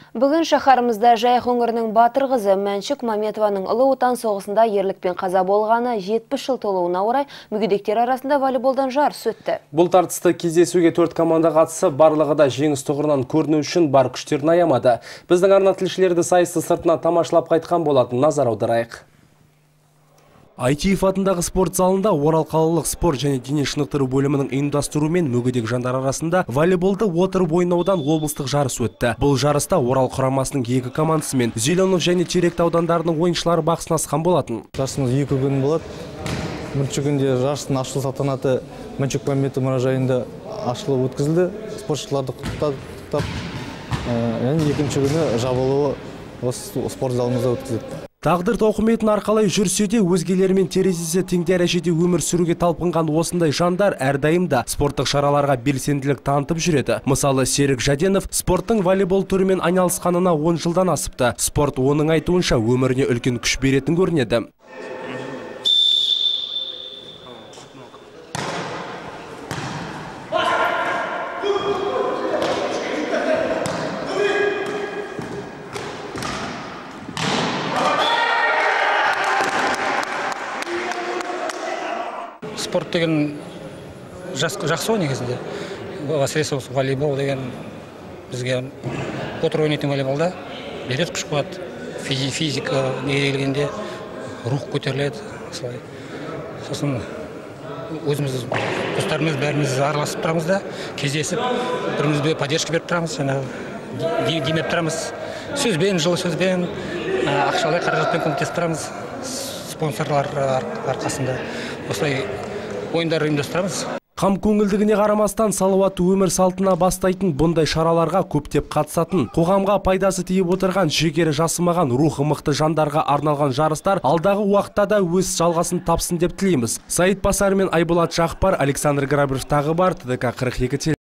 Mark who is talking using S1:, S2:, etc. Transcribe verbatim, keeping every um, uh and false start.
S1: Бүгін шаһарымызда Жайық өңірінің батыр қызы Мәншүк Маметованың ұлы отан соғысында ерлікпен қаза болғаны жетпіс жыл толуына орай мүгедектер арасында волейболдан жарыс өтті.
S2: Бұл тартысты кездесуге төрт команда қатысып, барлығы да жеңіс тұғырынан көріну үшін бар күштерін аямады. Біздің арна тілшілерді сайысты сыртынан тамашалап қайтқан болатын, назар аударайық. ай ти эф атындағы спорт залында Орал қалалық спорт және дене шынықтыру бөлімінің ұйымдастыруымен мүгедек жандар арасында волейболды отырып ойнаудан облыстық жарыс өтті. Бұл жарыста Орал құрамасының екі командасы мен Зеленов және Теректі аудандарының ойыншылары бақ сынасқан болатын.
S3: Жарысымыз екі күн болады. Бірінші күнде жарыстың ашылу салтанаты Мәншүк Маметова мұражайында ашылып өткізілді. Спортшыларды құттықтап, және екінші күні жабылуы осы спорт залымызда өткізілді.
S2: Тағдыр тауқыметін арқалай жүрсе де, өзгелермен терезесі тең дәрежеде өмір сүруге талпынған осындай жандар әрдайым да спорттық шараларға белсенділік танытып жүреді. Мысалы, Серік Жаденов спорттың волейбол түрімен айналысқанына он жылдан асыпты. Спорт оның айтуынша өміріне үлкен күш беретін көрінеді.
S4: Спорт деген жақсы ғой негізінде. Әсіресе волейбол деген бізге отырып ойнайтын волейболда береді күш қуат, физика неге келгенде рух көтеріледі. Сосын өзіміз достарымыз бәріміз араласып тұрамыз да, кездесіп, бірімізге поддержка беріп тұрамыз, демеп тұрамыз. Сөзбен, жылы сөзбен, ақшалай қаражатпен көмектесіп тұрамыз, спонсорлар арқасында. Осылай ойындар ұйымдастырамыз.
S2: Қам көңілдігіне қарамастан салауатты өмір салтына бастайтын бұндай шараларға көптеп қатысатын, қоғамға пайдасы тиіп отырған, жігері жасымаған, рухы мықты жандарға арналған жарыстар алдағы уақытта да өз жалғасын тапсын деп тілейміз. Саид Басар мен Айболат Жақпар, Александр Грабыров тағы бар, тэ дэ ка қырық екі